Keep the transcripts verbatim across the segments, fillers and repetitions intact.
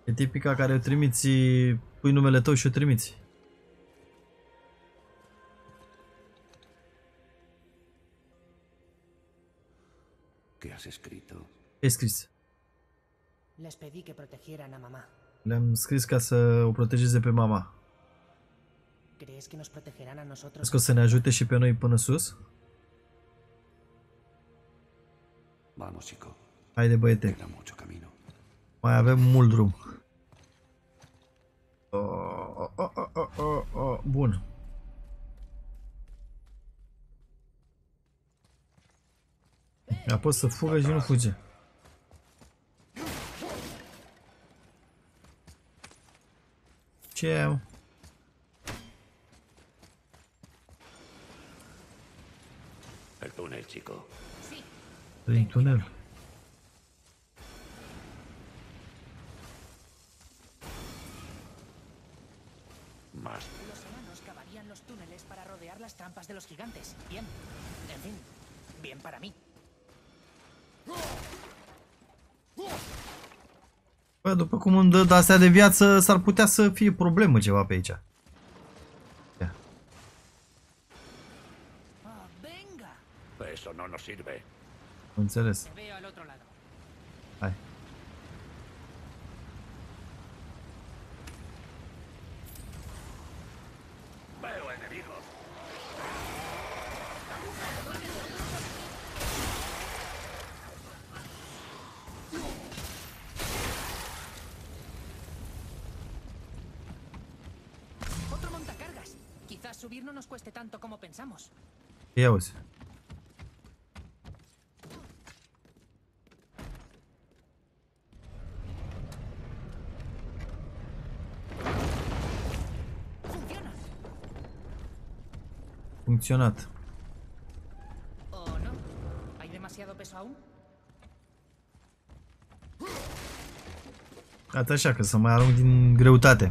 E tipica care o trimiți, pui numele tău și o trimiți. ¿Qué has escrito? Ce ai scris? Les pedí que protegieran a mamá. Le-am scris ca să o protejeze pe mama. ¿Crees que nos protegerán a nosotros? Crezi că o să ne ajute și pe noi până sus? Vamos, chico. Haide, băiete. Queda mucho camino. Mai avem mult drum. Oh, oh, oh, oh, oh, oh. Bun. Apoi să fugă și nu fuge. Ce e, mă? El túnel, chico. Prin tunel. Más. Los enanos cavarían los túneles para rodear las trampas de los gigantes. Bien. En fin, bien para mí. Bă, după cum îmi dă de-astea de viață, s-ar putea să fie problemă ceva pe aici. Ia. Ah, venga. Eso no nos sirve. Înțeles. Te veo al otro lado. Hai. Veo enemigos. Otro montacargas. Quizás subir no nos cueste tanto como pensamos. Ia uzi. Funciona. Funcționat. ¿O no? ¿Hay demasiado peso aún? Gata așa, că să mai arunc din greutate.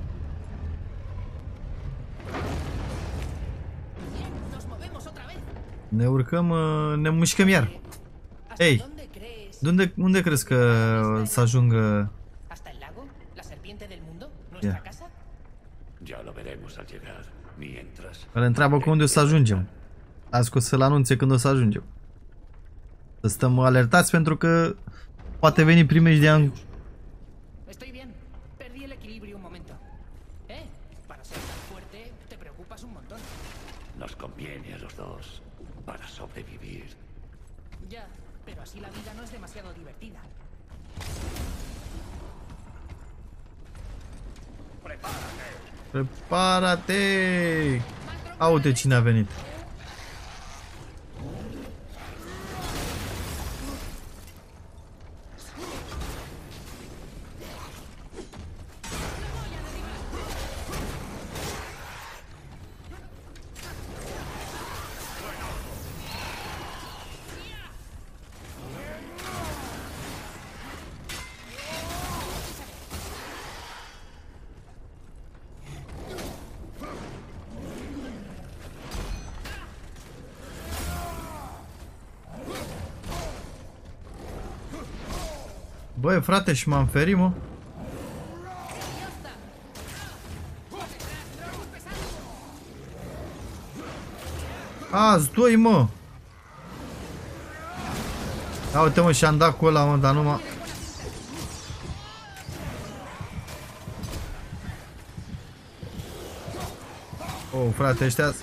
Bien, nos movemos otra vez. Ne urcăm, ne mușcăm iar. ¿Hasta Ei, dónde crees? de unde, unde crezi că să ajungă? ¿Hasta el lago? ¿La serpiente del mundo? ¿Nuestra Ya. casa? Ya lo veremos al llegar. Mientras. Îl întreabă cu unde o să ajungem. Azi că o să-l anunțe când o să ajungem. Să stăm alertați pentru că poate veni primejdea. Estoy bien. Perdí el equilibrio un momento. ¿Eh? Para ser tan fuerte, te preocupas un montón. Nos conviene a los dos. Para sobrevivir. Ya, pero así la vida no es demasiado divertida. Prepara-te! Uite cine a venit. Băi, frate, și m-am ferit, mă. Azi, doi, mă. Ia uite, mă, și-am dat cu ăla, mă, dar numai... Oh, frate, ăștia...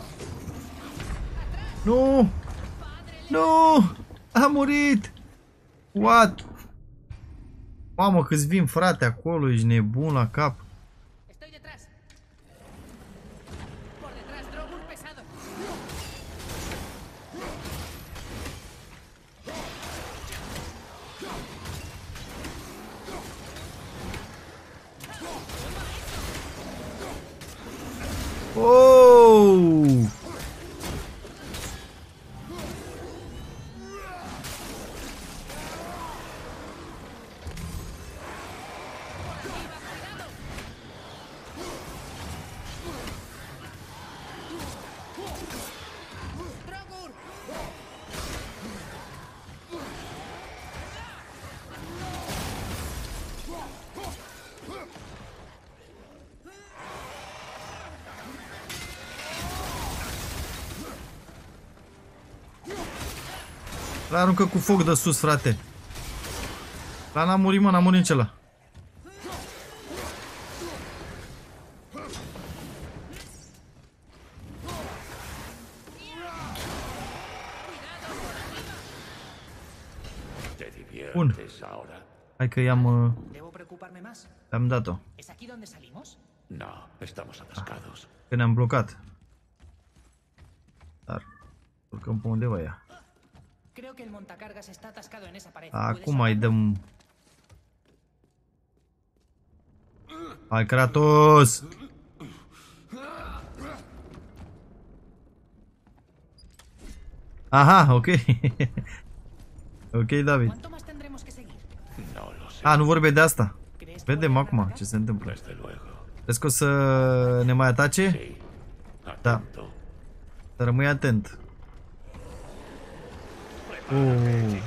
Nu! Nu! A murit! What? Mamă, câți vin, frate, acolo, ești nebun la cap. Estoy detrás. Por detrás, Drogur pesado. Oh! Drogur. Aruncă cu foc de sus, frate. Dar n-a murit, mă, n-a murit celălalt. Bun. Hai că i-am uh, ¿Debo preocuparme más? am dat-o. ¿Es aquí donde salimos? No, estamos atascados. Că ne-am blocat. Dar urcăm pe undeva ea. Creo que el montacargas está atascado en esa pared. Acum ¿Puedes mai sacarlo? dăm. Hai, Kratos! Aha, ok. Ok, David. ¿Cuánto más tendremos que seguir? No lo sé. A, nu vorbe de asta. ¿Crees que Vedem volverán a acum atacar? ce se întâmplă. Desde luego. Crezi că o să ne mai atace? Sí. Atento. Să rămâi atent. Uh.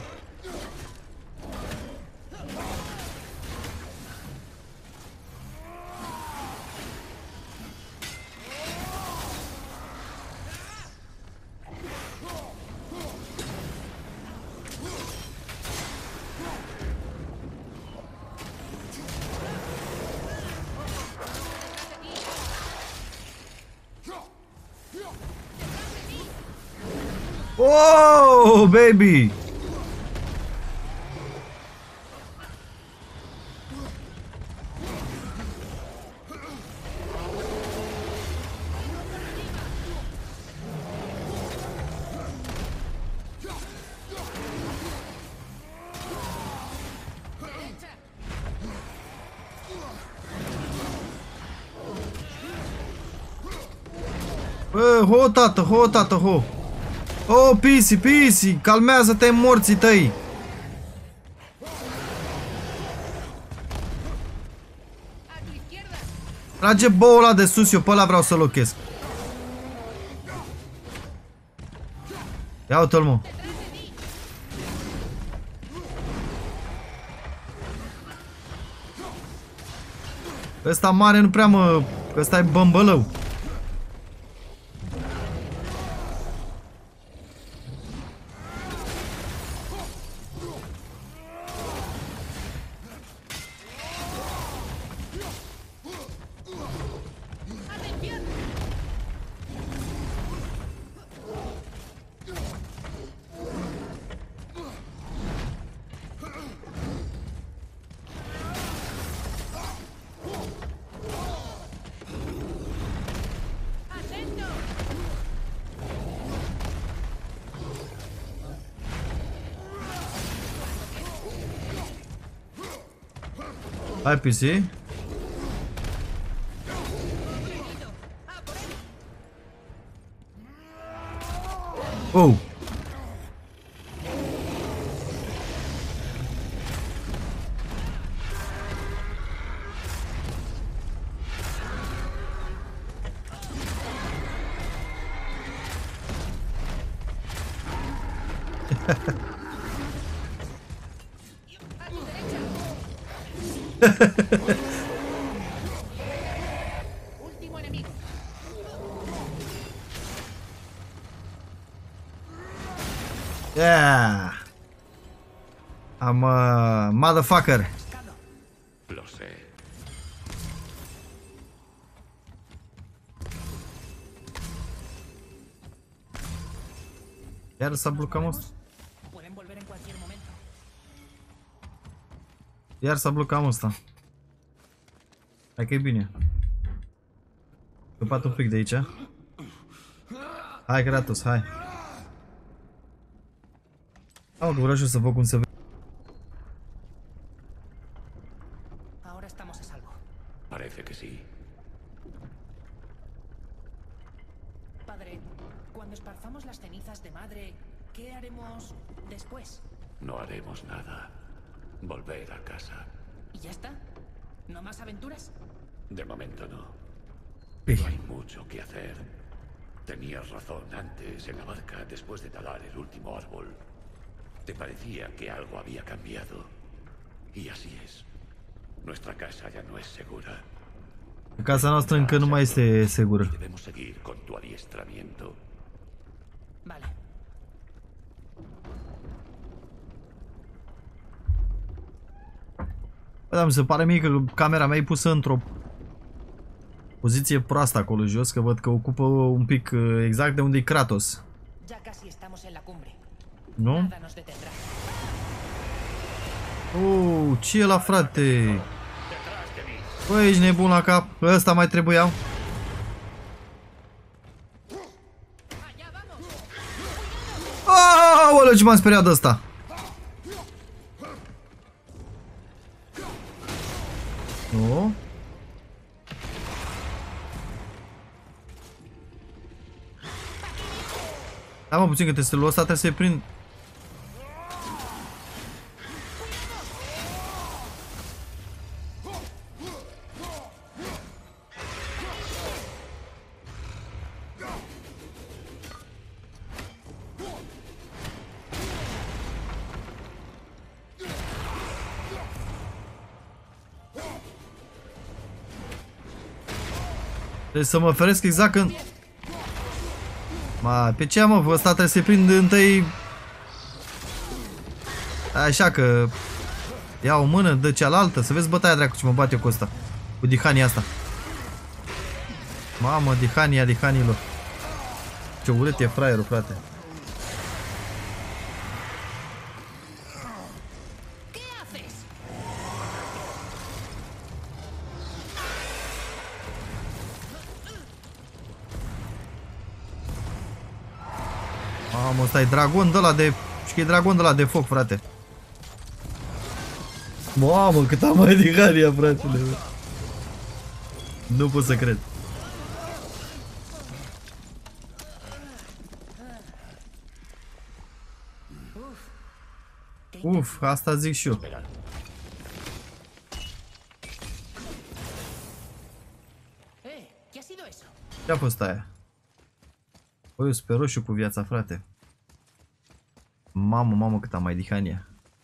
Oh, baby! Bă, ho, tată, ho, tată, ho! Oh, Pisi, Pisi, calmează-te, morții tăi! Trage boul ăla de sus, eu pe ăla vreau să-l ochesc. Ia uite-l, mă. Ăsta mare nu prea mă... Ăsta e bămbălău. Hai, Pisi. Oh. Último enemigo. Yeah. I'm a motherfucker. Lo sé. Iar s-a blocat, mă. Pueden volver en cualquier momento. Iar s-a blocat ăsta. Hai că e bine. Scăpat un pic de aici. Hai, Kratos, hai. Am că vreau și eu să văd cum se vede. Ahora estamos a salvo. Parece que sí. Padre, cuando esparzamos las cenizas de madre, ¿qué haremos después? No haremos nada. Volver a casa. ¿Y ya está? ¿No más aventuras? De momento no. Pi. No hay mucho que hacer. Tenías razón antes en la barca después de talar el último árbol. Te parecía que algo había cambiado. Y así es. Nuestra casa ya no es segura. Casa noastră încă nu mai este sigură. Debemos seguir con tu adiestramiento. Vale. Bă, dar mi se pare mie că camera mea e pusă într-o poziție proastă acolo jos, că văd că ocupă un pic exact de unde e Kratos. Nu? Oh, ce e la frate? Bă, ești nebun la cap. Ăsta mai trebuiau. Aoleu, ce m-am speriat de ăsta. Nu? Da, mă, puțin că testelul ăsta trebuie să-i prind. Trebuie să mă feresc exact când... Ma, pe ce mă? Ăsta trebuie să-i prind întâi... Așa că... Ia o mână, dă cealaltă. Să vezi bătaia dracu ce mă bate eu cu ăsta. Cu dihania asta. Mamă, dihania dihanilor. Ce urât e fraierul, frate. Mamă, ăsta e dragon de ăla de... Și că e dragon de ăla de foc, frate. Mamă, cât am mai dihania, fratele. Nu pot să cred. Uf, asta zic și eu. Ce-a fost aia? Băi, eu sunt pe roșu cu viața, frate. Mamă, mamă, cât am mai dihania.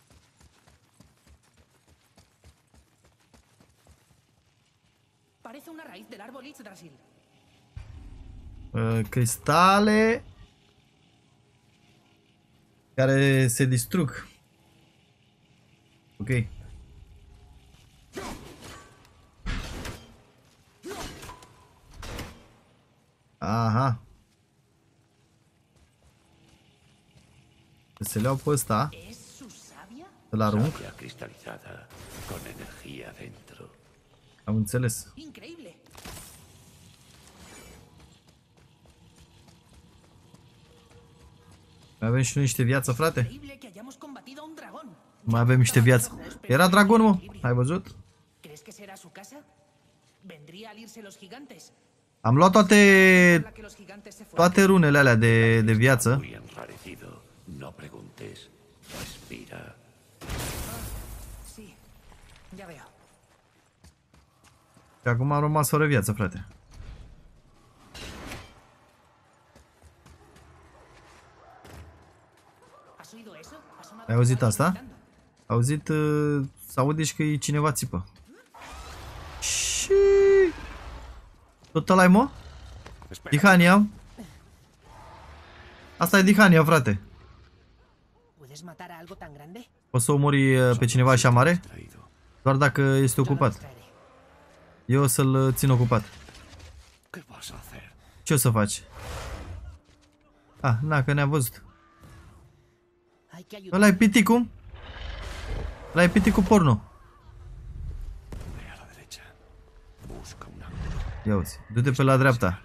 Uh, cristale care se distrug. Ok. Aha. Se le-au pe ăsta. Îl arunc. Am înțeles. Mai avem și noi niște viață, frate. Mai avem niște viață. Era dragon, mă. Ai văzut? Am luat toate toate runele alea de, de viață. Și acum am rămas fără viață, frate. Ai auzit asta? Ai auzit? Uh, s-aude și că e cineva țipă. Și... Tot ăla-i, mă? Dihania. Asta e Dihania, frate. Poți să omori pe cineva așa mare? Doar dacă este ocupat. Eu o să-l țin ocupat. Ce o să faci? Ah, na, că ne-a văzut. Ăla-i piticul? Ăla-i piticul porno. Ia uzi, du-te pe la dreapta.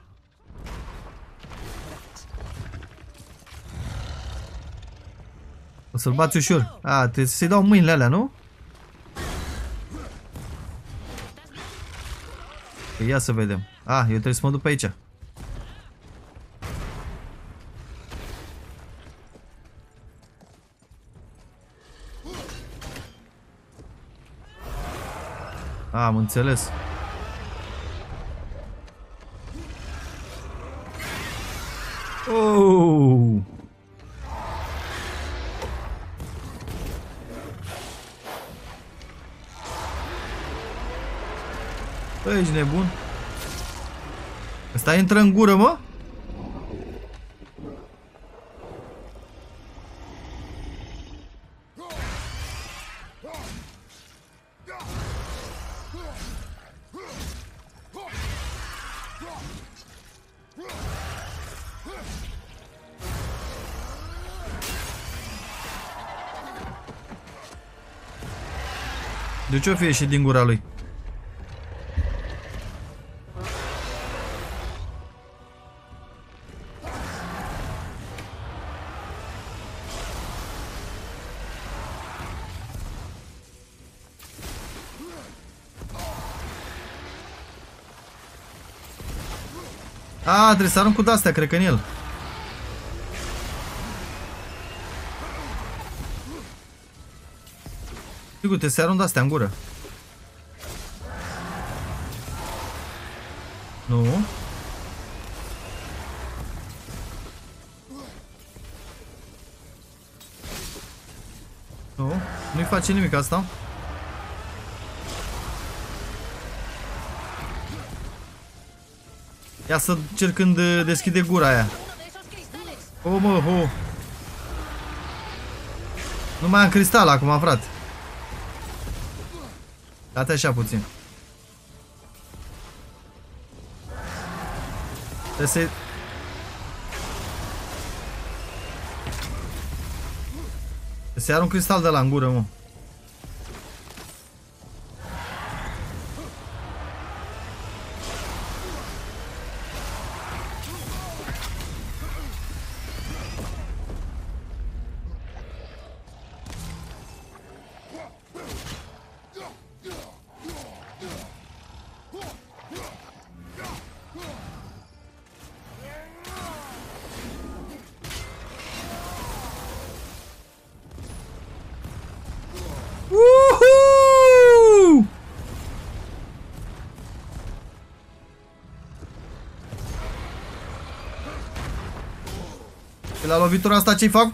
O să-l bați ușor. A, trebuie să-i dau mâinile alea, nu? Păi ia să vedem. A, eu trebuie să mă duc pe aici. A, am înțeles. Oh! Băi, ești nebun? Ăsta intră în gură, mă? De ce o fi ieșit din gura lui? A, trebuie să arunc cu de-astea, cred că în el. Sigur, trebuie să arunc de-astea în gură. Nu. Nu, nu-i face nimic asta. Ia să încerc când deschide gura aia. Oh, mă, oh. Nu mai am cristal acum, frate. Date așa puțin. Trebuie să... Trebuie să iar un cristal de la în gură, mă. Woohoo! Și la lovitura asta ce-i fac?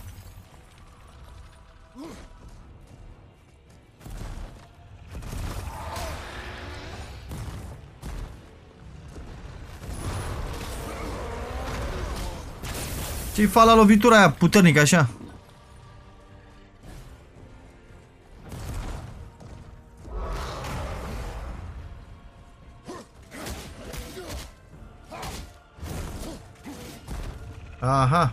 Ce-i fac la lovitura aia puternică așa? Aha.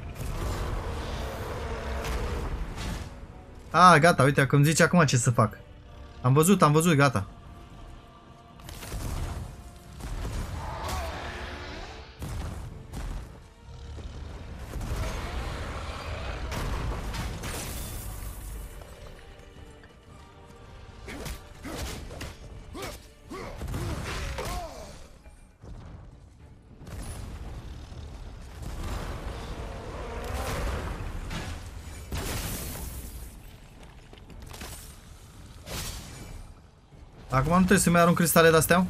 A, gata, uite, că îmi zice acum ce să fac. Am văzut, am văzut, gata. Acum nu trebuie să mai arunc cristale de-astea?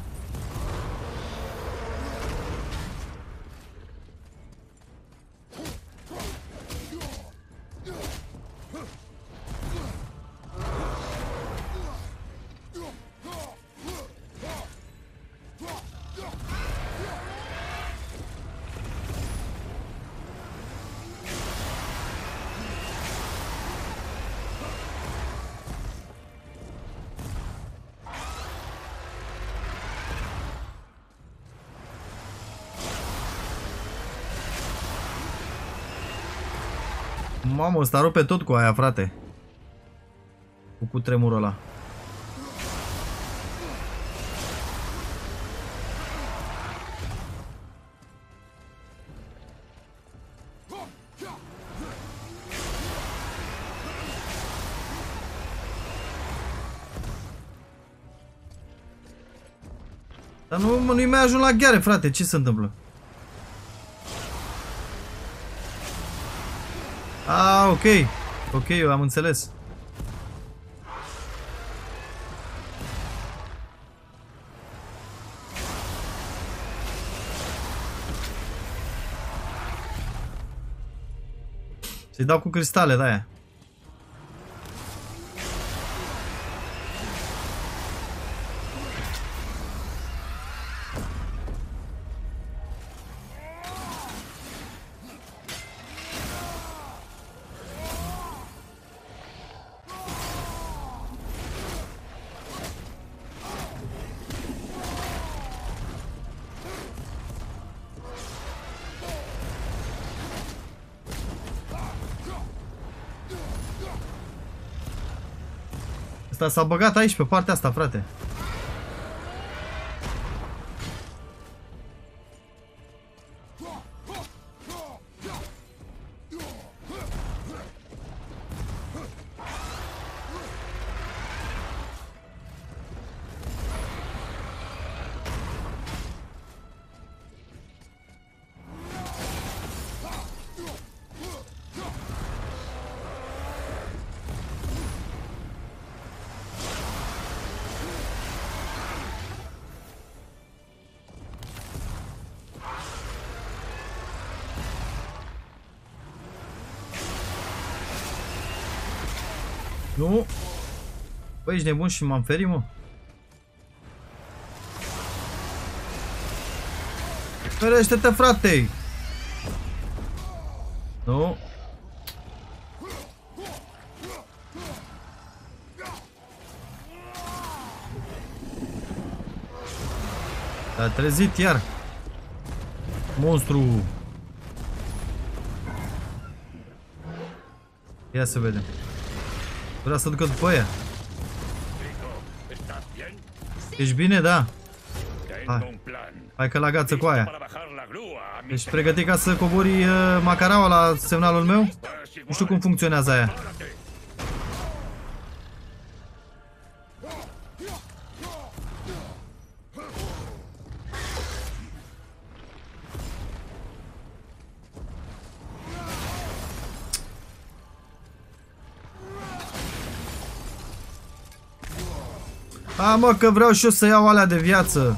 Mamă, ăsta rupe tot cu aia, frate. Cu cutremurul ăla. Dar nu, nu-i mai ajung la gheare, frate. Ce se întâmplă? Ah, ok. Ok, eu am înțeles. Să-i dau cu cristale de-aia. Ăsta s-a băgat aici, pe partea asta, frate. Nu. Băi, ești nebun și m-am ferit, mă. Ferește-te, frate. Nu. S-a trezit iar. Monstru. Ia să vedem. Vreau să ducă după ea. Ești bine? Da. Hai, Hai că la gață cu aia. Ești pregătit ca să cobori uh, macaraua la semnalul meu? Nu știu cum funcționează aia. A, mă, că vreau și eu să iau alea de viață.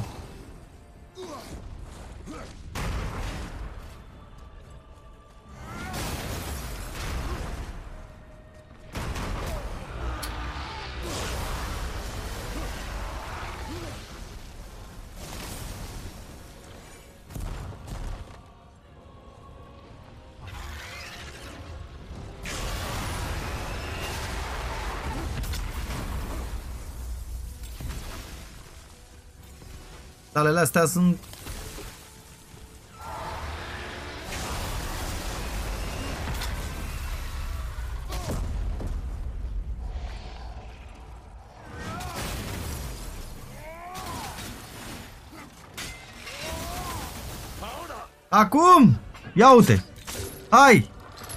Salele astea sunt... Acum! Ia uite! Hai!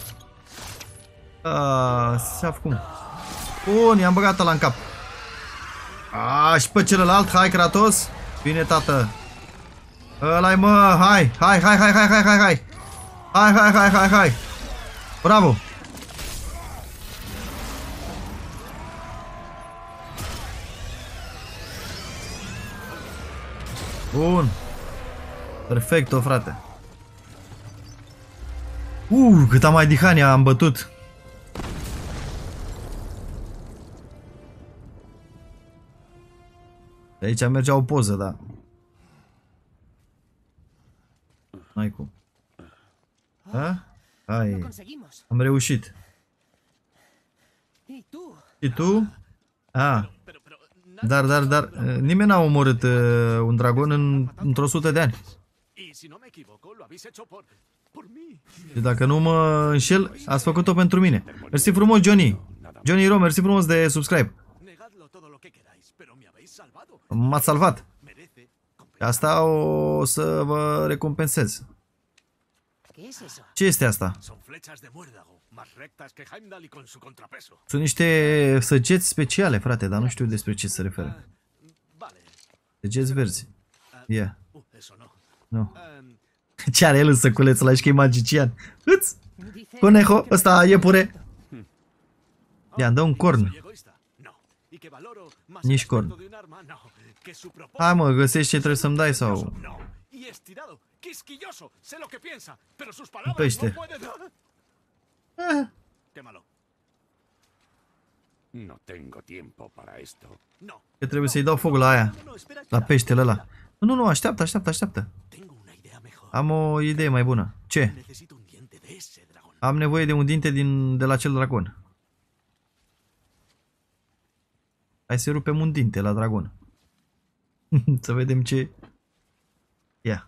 Se cum? Bun, i-am băgat ăla în cap. A, și pe celălalt, hai, Kratos! Bine, tată. Ăla-i, mă, hai, hai, hai, hai, hai, hai, hai, hai. Hai, hai, hai, hai, hai. Bravo. Bun. Perfecto, frate. Uh, cât am mai dihania am bătut. De aici mergea o poză, da. N-ai cum. Ha? Hai. Am reușit. Și tu? A. Dar, dar, dar, nimeni n-a omorât uh, un dragon în, într-o sută de ani. Și dacă nu mă înșel, ați făcut-o pentru mine. Mersi frumos, Johnny. Johnny Ro, mersi frumos de subscribe. M-ați salvat. Asta o să vă recompensez. Ce este asta? Sunt niște săgeți speciale, frate, dar nu știu despre ce se referă. Săgeți verzi. Ia. Nu. Ce are el în săculețul ăla? Și că e magician. Îți! Conejo, ăsta iepure. Ia, dă un corn. Nici corn. Hai, mă, găsești ce trebuie să-mi dai sau... Un pește. Că trebuie să-i dau foc la aia. La peștele ăla. Nu, nu, nu, așteaptă, așteaptă, așteaptă. Am o idee mai bună. Ce? Am nevoie de un dinte din, de la acel dragon. Hai să rupem un dinte la dragon. Să vedem ce... Ia.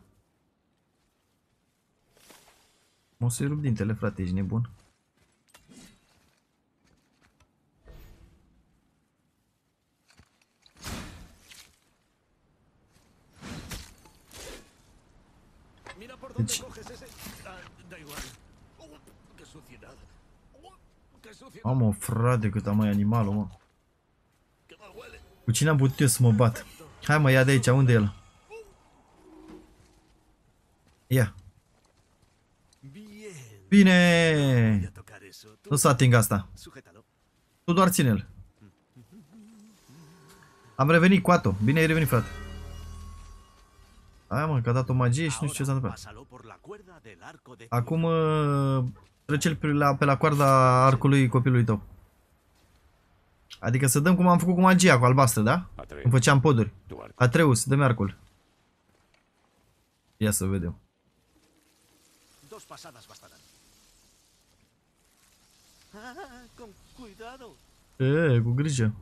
O să-i rup dintele, frate, ești nebun. Deci... Am o frate cât am mai animalul, mă. Cu cine am putut eu să mă bat? Hai mă, ia de aici, unde e el? Ia. Bine! Nu să ating asta. Tu doar ține-l. Am revenit cu Ato. Bine ai revenit, frate. Hai mă, că a dat o magie și nu știu ce s-a întâmplat. Acum trece-l pe la, pe la coarda arcului copilului tău. Adică să dăm cum am făcut cu magia, cu albastră, da? Îmi făceam poduri. Atreus, dă-mi arcul. Ia să vedem. E, cu grijă.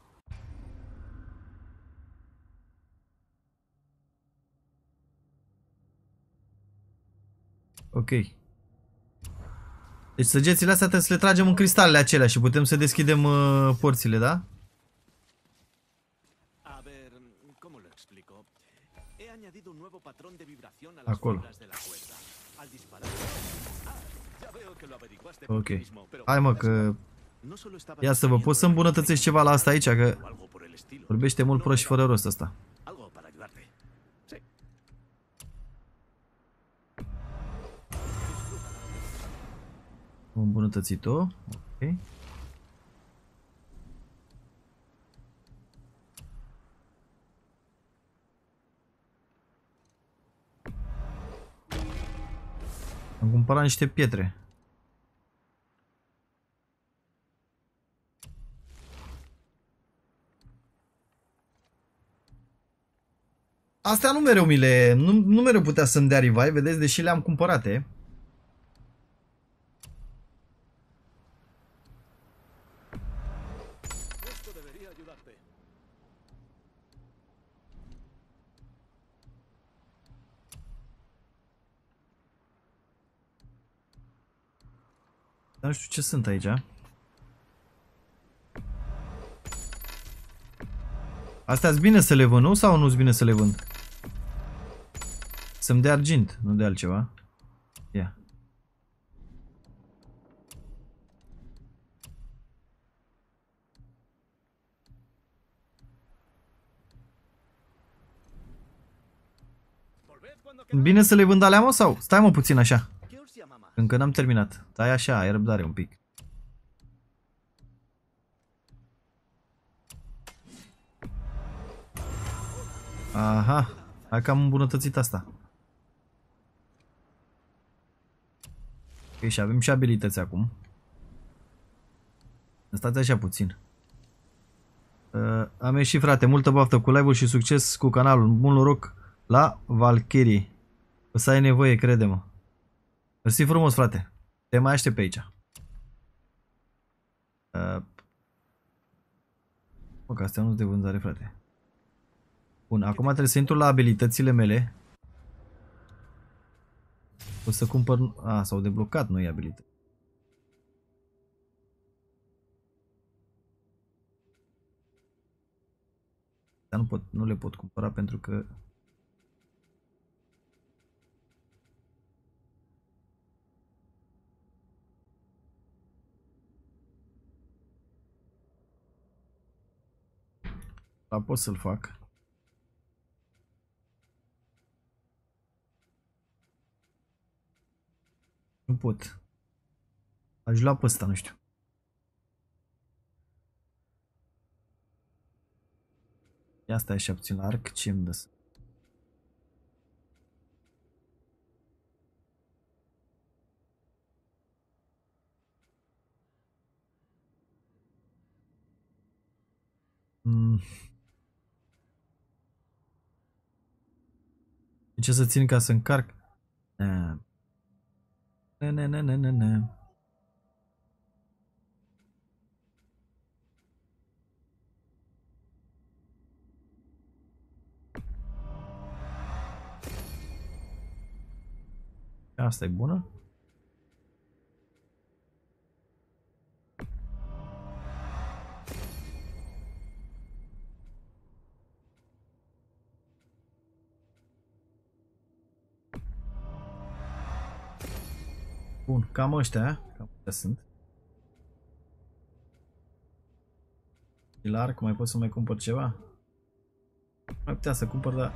Ok. Deci săgețile astea trebuie să le tragem în cristalele acelea și putem să deschidem uh, porțile, da? Acolo. Ok. Hai mă că... Ia să vă, poți să îmbunătățești ceva la asta aici, că vorbește mult prost și fără rost asta. Am îmbunătățit-o. Ok. Am cumpărat niște pietre. Astea nu mereu mi le... Nu, nu mereu putea să-mi dea revive, vedeți, deși le-am cumpărate. Dar nu știu ce sunt aici. Astea-s bine să le vând, nu? Sau nu-s bine să le vând? Să-mi dea argint, nu de altceva. Ia. Bine să le vând alea, mă, sau? Stai mă puțin așa. Încă n-am terminat. Stai așa, ai răbdare un pic. Aha. Hai că am îmbunătățit asta. Ok, și avem și abilități acum. Stați așa puțin. Uh, am ieșit, frate. Multă baftă cu live-ul și succes cu canalul. Bun noroc la Valkyrie. O să ai nevoie, crede-mă. Mersi frumos, frate. Te mai aștept pe aici. Uh, Mă, că astea nu sunt de vânzare, frate. Bun, acum trebuie să intru la abilitățile mele. O să cumpăr... A, s-au deblocat noi abilități. Dar nu, pot, nu le pot cumpăra pentru că... Dar pot să-l fac. Nu pot. Aș lua pe ăsta, nu știu. Ia stai așa puțin la arc, ce îmi dă? Mm. Ce să țin ca să încarc? Ne, ne, ne, ne, ne, ne. Asta e bună. Bun, cam ăștia, cam ăștia sunt. Ilar, cum mai pot să mai cumpăr ceva? Mai putea să cumpăr, dar...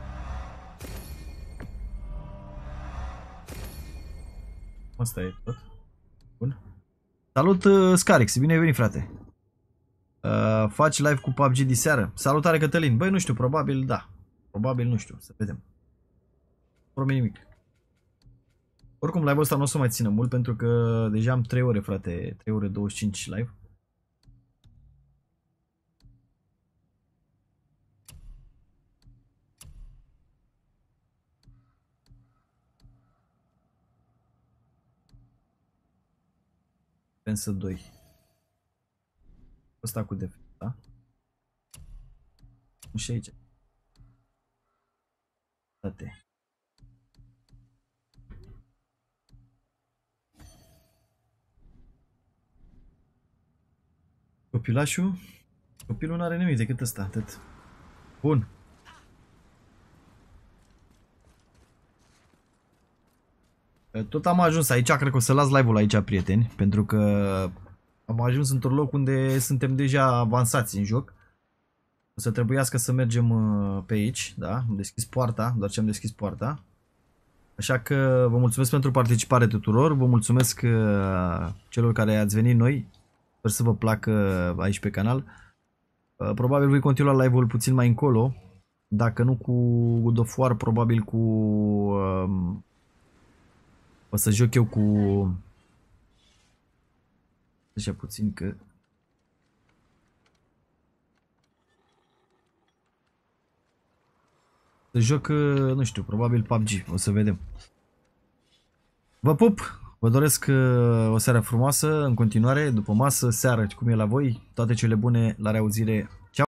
Asta e tot. Bun. Salut, uh, Scarix, bine ai venit, frate. Uh, faci live cu P U B G diseară? Salutare, Cătălin. Băi, nu știu, probabil da. Probabil nu știu, să vedem. Promit nimic. Oricum, live-ul ăsta nu o să mai țină mult pentru că deja am trei ore, frate. trei ore douăzeci și cinci live. Pensă doi. Ăsta cu defect, da? Nu și aici. Date. Copilașul? Copilul nu are nimic decât ăsta, atât. Bun. Tot am ajuns aici, cred că o să las live-ul aici, prieteni, pentru că am ajuns într-un loc unde suntem deja avansați în joc. O să trebuiască să mergem pe aici, da? Am deschis poarta, doar ce am deschis poarta. Așa că vă mulțumesc pentru participare tuturor, vă mulțumesc celor care ați venit noi. Sper să vă placă aici pe canal. Probabil voi continua live-ul puțin mai încolo. Dacă nu cu God of War, probabil cu... Um, o să joc eu cu... Așa puțin că... Să joc, nu știu, probabil P U B G. O să vedem. Vă pup! Vă doresc o seară frumoasă în continuare, după masă, seară, cum e la voi. Toate cele bune, la reauzire!